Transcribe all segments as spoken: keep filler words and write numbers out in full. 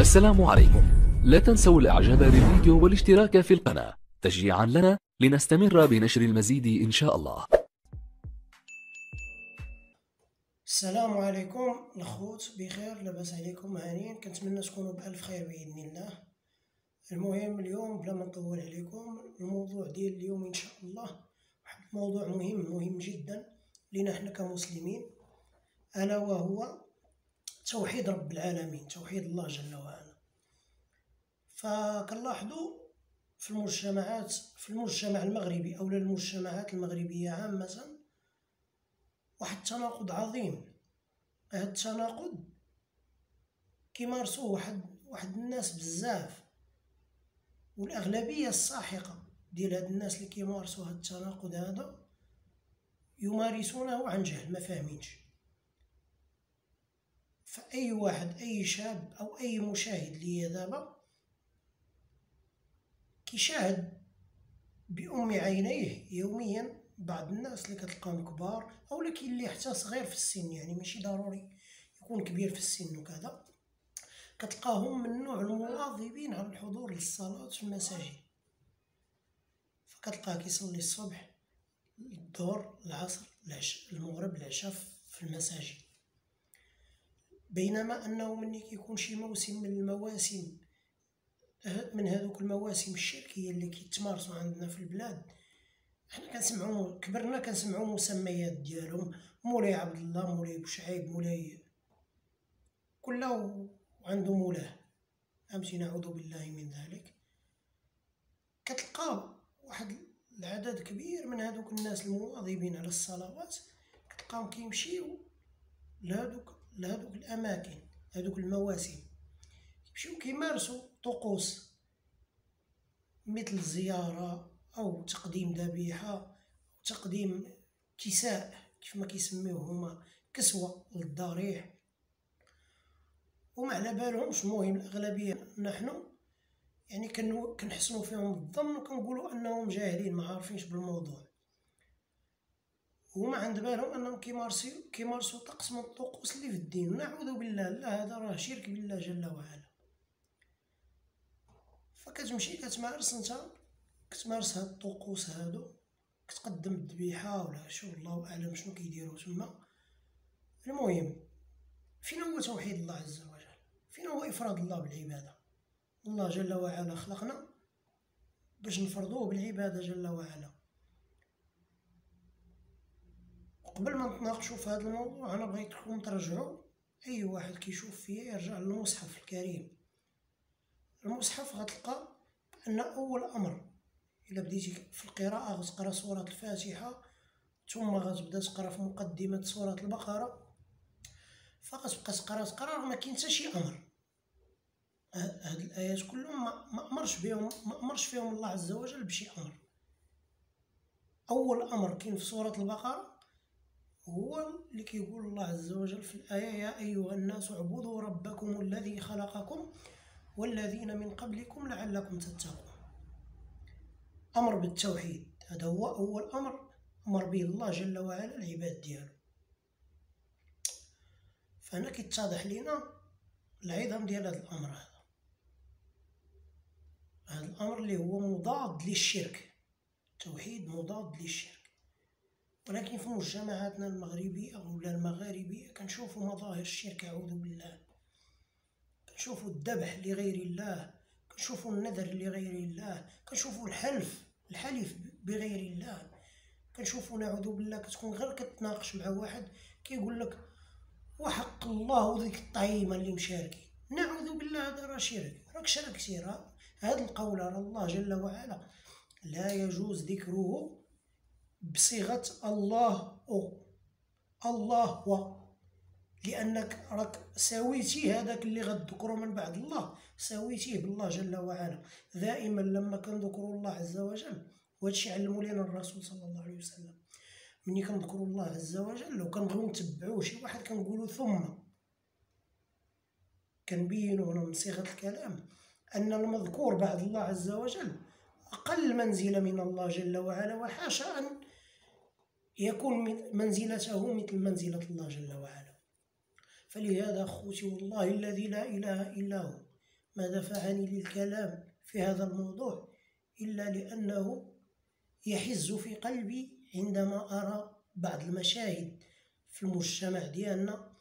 السلام عليكم. لا تنسوا الاعجاب بالفيديو والاشتراك في القناة تشجيعا لنا لنستمر بنشر المزيد ان شاء الله. السلام عليكم الأخوت، بخير؟ لاباس عليكم؟ هانيين؟ كنتمنى تكونوا بألف خير بإذن الله. المهم اليوم بلا ما نطول عليكم، الموضوع ديال اليوم إن شاء الله واحد الموضوع مهم مهم جدا لينا حنا كمسلمين، ألا وهو توحيد رب العالمين، توحيد الله جل وعلا. فكنلاحظوا في المجتمعات في المجتمع المغربي أو المجتمعات المغربية عامة واحد التناقض عظيم. هاد التناقض كيمارسوه واحد واحد الناس بزاف، والاغلبيه الساحقه ديال هاد الناس اللي كيمارسوا هاد التناقض هذا يمارسونه عن جهل، ما فاهمينش. فاي واحد، اي شاب او اي مشاهد ليا دابا كيشاهد بأم عينيه يوميا بعض الناس اللي كتلقاهم كبار او لكن اللي حتى صغير في السن، يعني ماشي ضروري يكون كبير في السن وكذا، كتلقاهم من نوع المواظبين على الحضور للصلاة في المساجد. فكتلقاه كيصلي الصبح، الظهر، العصر، العشاء، المغرب، العشاء في المساجد. بينما انه ملي كيكون شي موسم من المواسم من هذوك المواسم الشركيه اللي كيتمارسوا عندنا في البلاد، حنا كنسمعوا كبرنا كنسمعوا مسميات ديالهم: مولاي عبد الله، مولاي بوشعيب، مولاي كله عنده مولاه، فهمتي؟ نعوذ بالله من ذلك. كتلقى واحد العدد كبير من هذوك الناس المواظبين على الصلوات كتلقاهم كيمشيو لهذوك لهذوك الاماكن، هذوك المواسم، كيمشيو كيمارسوا طقوس مثل الزياره او تقديم ذبيحه او تقديم كساء كيف ما كيسميوه هما، كسوه للضريح، وما على بالهمش. المهم الاغلبيه نحن يعني كنحسنوا فيهم الظن وكنقولوا انهم جاهلين ما عارفينش بالموضوع، وما عند بالهم انهم كيمارسوا كيمارسوا طقس من الطقوس اللي في الدين. نعوذ بالله، لا، هذا راه شرك بالله جل وعلا. فكتمشي كتمارس انت كتمارس هاد الطقوس هادو، كتقدم الذبيحه ولا شو، الله اعلم شنو كيديروا تما. المهم، فين هو توحيد الله عز وجل؟ فين هو افراد الله بالعباده؟ الله جل وعلا خلقنا باش نفرضوه بالعباده جل وعلا. قبل ما نتناقشوا في هذا الموضوع، انا بغيتكم ترجعوا، اي واحد كيشوف فيا يرجع للمصحف الكريم. المصحف غتلقى ان اول امر الا بديتي في القراءه غتقرا سوره الفاتحه، ثم غتبدا تقرا في مقدمه سوره البقره، فغتبقى تقرا تقرا ما كاين حتى شي امر. هاد الايات كلهم ما امرش بهم ما امرش فيهم الله عز وجل بشي امر. اول امر كاين في سوره البقره هو اللي كيقول الله عز وجل في الآية: يا أيها الناس اعبدوا ربكم الذي خلقكم والذين من قبلكم لعلكم تتقون. أمر بالتوحيد، هذا هو أول أمر أمر به الله جل وعلا العباد ديالو. فهنا كيتضح لنا العظم ديال هذا الأمر هذا هذا الأمر اللي هو مضاد للشرك. التوحيد مضاد للشرك، ولكن في مجتمعاتنا المغربية ولا المغاربية كنشوفوا مظاهر الشرك، أعوذ بالله. كنشوفوا الذبح لغير الله، كنشوفوا النذر لغير الله، كنشوفوا الحلف الحلف بغير الله، كنشوفوا نعوذ بالله كتكون غير كتناقش مع واحد كيقول لك: وحق الله ذيك الطعيمة اللي مشاركين. نعوذ بالله، هذا راه شرك، راك شركتي. راه هذا القول راه الله جل وعلا لا يجوز ذكره بصيغة الله أو الله هو، لأنك راك ساويتيه هذاك اللي غتذكره من بعد الله، ساويتيه بالله جل وعلا. دائما لما كنذكروا الله عز وجل، وهادشي علموا لنا الرسول صلى الله عليه وسلم، ملي كنذكروا الله عز وجل وكنبغيو نتبعوا شي واحد كنقولوا ثم، كنبينوا هنا من صيغة الكلام أن المذكور بعد الله عز وجل أقل منزلة من الله جل وعلا، وحاشا أن يكون منزلته مثل منزلة الله جل وعلا. فلهذا أخوتي والله الذي لا إله إلا هو، ما دفعني للكلام في هذا الموضوع إلا لأنه يحز في قلبي عندما أرى بعض المشاهد في المجتمع ديالنا،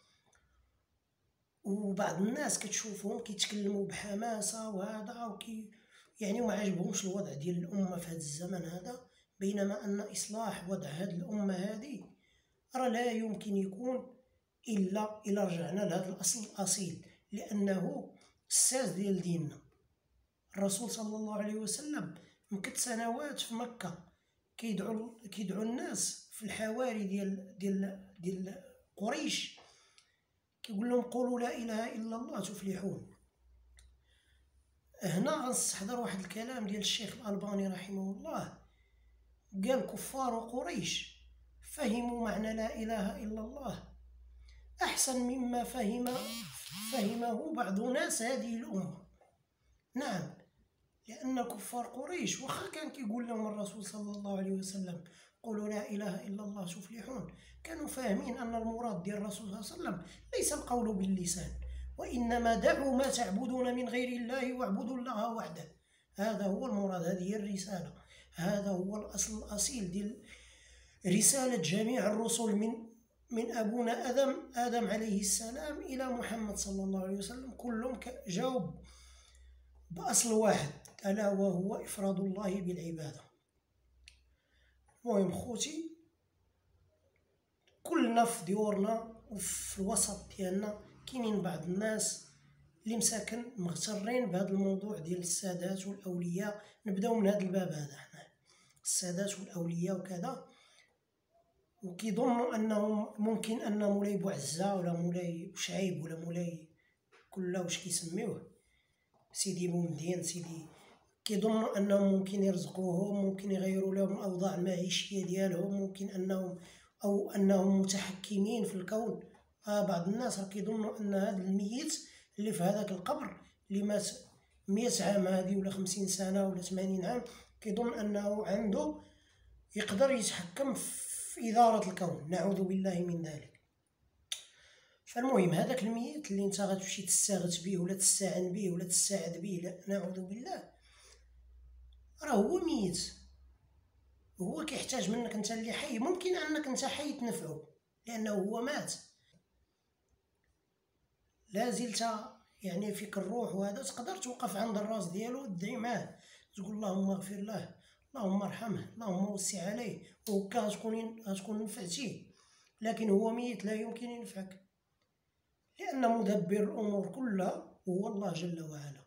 وبعض الناس كتشوفهم كيتكلموا بحماسة وهذا وكي يعني ما عجبهمش الوضع ديال الأمة في هذا الزمن هذا، بينما أن إصلاح وضع هذه الأمة هذه راه لا يمكن يكون إلا إلا رجعنا لهذا الأصل الأصيل، لأنه الساس ديال ديننا. الرسول صلى الله عليه وسلم مكث سنوات في مكة كيدعو كيدعو الناس في الحواري ديال ديال ديال قريش، كيقول لهم قولوا لا إله إلا الله تفلحون. هنا غنستحضر واحد الكلام ديال الشيخ الألباني رحمه الله، قال كفار قريش فهموا معنى لا إله إلا الله أحسن مما فهم فهمه بعض ناس هذه الأمة. نعم، لأن كفار قريش واخا كان كيقول لهم الرسول صلى الله عليه وسلم قولوا لا إله إلا الله تفلحون، كانوا فاهمين أن المراد ديال الرسول صلى الله عليه وسلم ليس القول باللسان، وإنما دعوا ما تعبدون من غير الله واعبدوا الله وحده. هذا هو المراد، هذه هي الرسالة، هذا هو الأصل الأصيل ديال رسالة جميع الرسل من من أبونا آدم آدم عليه السلام إلى محمد صلى الله عليه وسلم، كلهم جاوب بأصل واحد ألا وهو إفراد الله بالعبادة. المهم خوتي، كلنا في ديورنا وفي الوسط ديالنا كاينين بعض الناس اللي مساكن مغترين بهذا الموضوع ديال السادات والأولياء. نبداو من هذا الباب هذا، حنا السادات والأولياء وكذا، وكيظنوا انهم ممكن ان مولاي بوعزة ولا مولاي شعيب ولا مولاي كله واش كيسميوه سيدي بومدين سيدي، كيظنوا انهم ممكن يرزقوهم، ممكن يغيروا لهم الاوضاع المعيشيه ديالهم، ممكن انهم او انهم متحكمين في الكون. آه بعض الناس راه كيظنوا ان هذا الميت اللي في هذاك القبر اللي مات مئة عام هذه ولا خمسين سنه ولا ثمانين عام، كيظن انه عنده يقدر يتحكم في في إدارة الكون. نعوذ بالله من ذلك. فالمهم هذاك الميت اللي انت غتمشي تستغث به ولا تستعن به ولا تساعد به، لا نعوذ بالله، راه هو ميت، هو كيحتاج منك انت اللي حي. ممكن انك انت حي تنفعه لانه هو مات، لا زلت يعني فيك الروح، وهذا تقدر توقف عند الراس ديالو وتدعي معاه، تقول اللهم اغفر له، اللهم ارحمه، اللهم وسع عليه، وهكا غتكون غتكون نفعتيه. لكن هو ميت لا يمكن ينفعك، لأن مدبر الأمور كلها هو الله جل وعلا.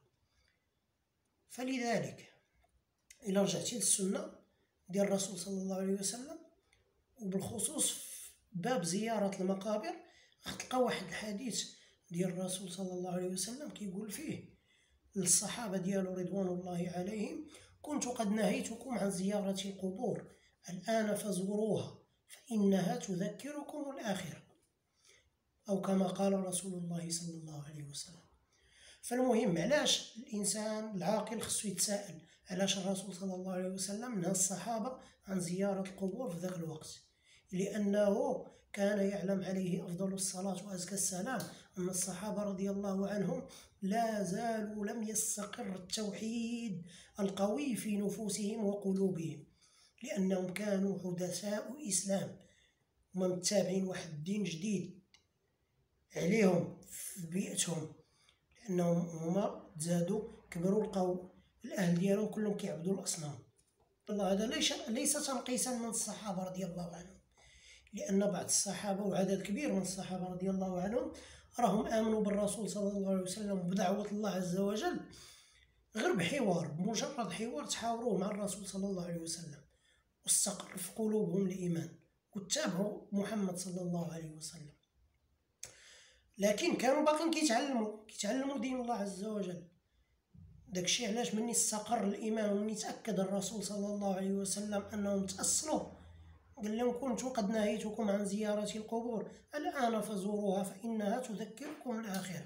فلذلك إلا رجعتي للسنة ديال الرسول صلى الله عليه وسلم، وبالخصوص في باب زيارة المقابر، غتلقى واحد الحديث ديال الرسول صلى الله عليه وسلم كيقول فيه للصحابة ديالو رضوان الله عليهم: كنت قد نهيتكم عن زيارة القبور، الآن فزوروها فإنها تذكركم الآخرة، أو كما قال رسول الله صلى الله عليه وسلم. فالمهم علاش الإنسان العاقل خصو يتساءل علاش الرسول صلى الله عليه وسلم نهى الصحابة عن زيارة القبور في ذاك الوقت؟ لأنه كان يعلم عليه أفضل الصلاة وأزكى السلام أن الصحابة رضي الله عنهم لا زالوا لم يستقر التوحيد القوي في نفوسهم وقلوبهم، لأنهم كانوا حدثاء إسلام، هما متابعين واحد الدين جديد عليهم في بيئتهم، لأنهم هما تزادوا كبروا لقاو الأهل ديالهم كلهم كيعبدوا الأصنام. الله هذا ليس ليس تنقيصا من الصحابة رضي الله عنهم، لأن بعض الصحابة وعدد كبير من الصحابة رضي الله عنهم راهم آمنوا بالرسول صلى الله عليه وسلم وبدعوة الله عز وجل غير بحوار، بمجرد حوار تحاوروه مع الرسول صلى الله عليه وسلم واستقر في قلوبهم الإيمان واتبعوا محمد صلى الله عليه وسلم. لكن كانوا باقين كيتعلموا كيتعلموا دين الله عز وجل. داكشي علاش مني استقر الإيمان ومني تأكد الرسول صلى الله عليه وسلم أنهم تأصلوا قال لهم: كنت قد نهيتكم عن زيارة القبور، الآن فزوروها فإنها تذكركم الآخرة.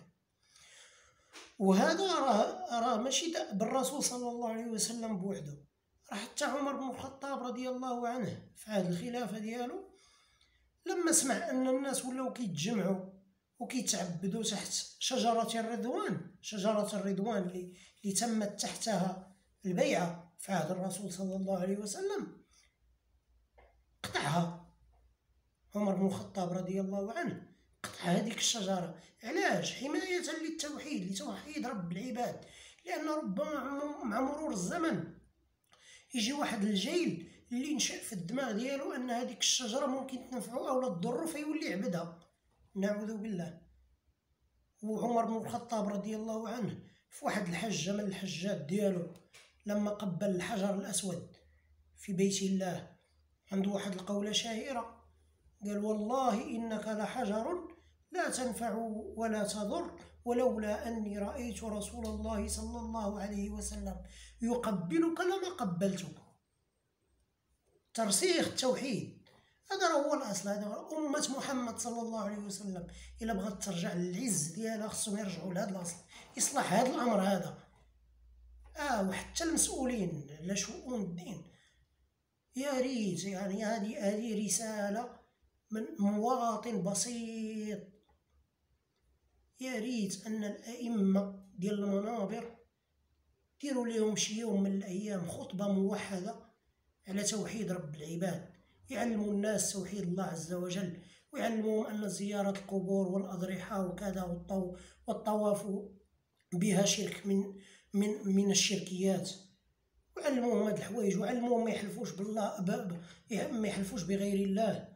وهذا راه راه ماشي بالرسول صلى الله عليه وسلم بوحده، راه حتى عمر بن الخطاب رضي الله عنه في عهد الخلافة ديالو لما سمع أن الناس ولاو كيتجمعوا وكيتعبدوا تحت شجرة الرضوان، شجرة الرضوان اللي, اللي تمت تحتها البيعة في عهد الرسول صلى الله عليه وسلم، قطعها عمر بن الخطاب رضي الله عنه، قطع هذيك الشجرة. علاش؟ حماية للتوحيد، لتوحيد رب العباد. لأن ربما مع مرور الزمن يجي واحد الجيل اللي نشأ في الدماغ ديالو أن هذيك الشجرة ممكن تنفعو أو لا تضرو، فيولي يعبدها، نعوذ بالله. وعمر بن الخطاب رضي الله عنه في واحد الحجة من الحجات ديالو لما قبل الحجر الأسود في بيت الله، عنده واحد القولة شهيرة، قال: والله إنك لحجر لا تنفع ولا تضر، ولولا أني رأيت رسول الله صلى الله عليه وسلم يقبلك لما قبلتك. ترسيخ التوحيد، هذا هو الأصل. هذا أمة محمد صلى الله عليه وسلم إلا بغات ترجع للعز ديالها خصهم يرجعوا لهذا الأصل، يصلح هذا الأمر هذا. آه وحتى المسؤولين على شؤون الدين يا ريت، يعني هذه هذه رسالة من مواطن بسيط، يا ريت أن الأئمة ديال المنابر ديروا لهم شي يوم من الأيام خطبة موحدة على توحيد رب العباد، يعلموا الناس توحيد الله عز وجل، ويعلموهم أن زيارة القبور والأضرحة وكذا والطواف بها شرك من من من الشركيات، وعلموهم هاد الحوايج، وعلموهم ما يحلفوش بالله، ما يحلفوش بغير الله.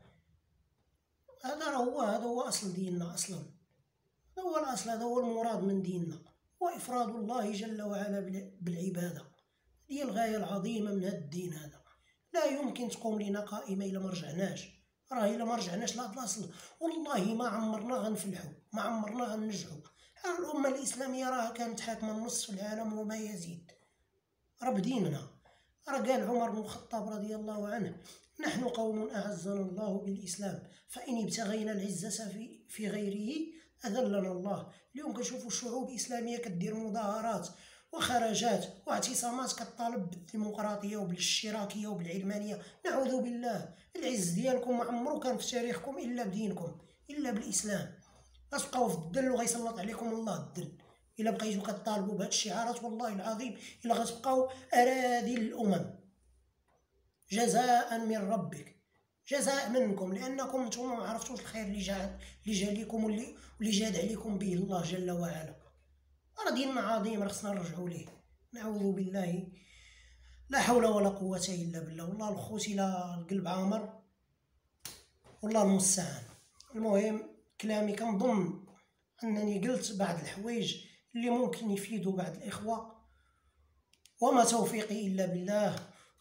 هذا هو هذا هو أصل ديننا أصلا، هذا هو الأصل، هذا هو المراد من ديننا، هو إفراد الله جل وعلا بالعبادة. هي الغاية العظيمة من هذا الدين هذا. لا يمكن تقوم لنا قائمة إلا ما رجعناش، راه إلا ما رجعناش لهذا الأصل والله ما عمرنا غنفلحو، ما عمرنا غننجحو. الأمة الإسلامية راها كانت حاكمة نصف العالم وما يزيد، راه بديننا. راه قال عمر بن الخطاب رضي الله عنه: نحن قوم أعزنا الله بالإسلام، فإن ابتغينا العزة في, في غيره أذلنا الله. اليوم كنشوفوا الشعوب الإسلامية كدير مظاهرات وخرجات واعتصامات كطالب بالديمقراطية وبالاشتراكية وبالعلمانية، نعوذ بالله. العز ديالكم ما عمرو كان في تاريخكم إلا بدينكم، إلا بالإسلام. غتبقاو في الدل وغيسلط عليكم الله الدل إلا بقيتو كطالبوا بهاد الشعارات. والله العظيم إلا غتبقاو أراذل الأمم، جزاء من ربك، جزاء منكم، لأنكم نتوما ما عرفتوش الخير اللي جا اللي جا ليكم واللي واللي جاد عليكم به الله جل وعلا. راه ديننا عظيم، راه خصنا نرجعوا ليه، نعوذ بالله. لا حول ولا قوة إلا بالله. والله الخوتي لا القلب عامر، والله المستعان. المهم كلامي كنظن أنني قلت بعض الحوايج اللي ممكن يفيدوا بعض الإخوة، وما توفيقي إلا بالله.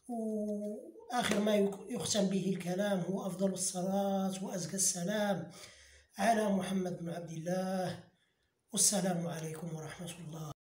وآخر ما يختم به الكلام هو أفضل الصلاة وأزكى السلام على محمد بن عبد الله، والسلام عليكم ورحمة الله.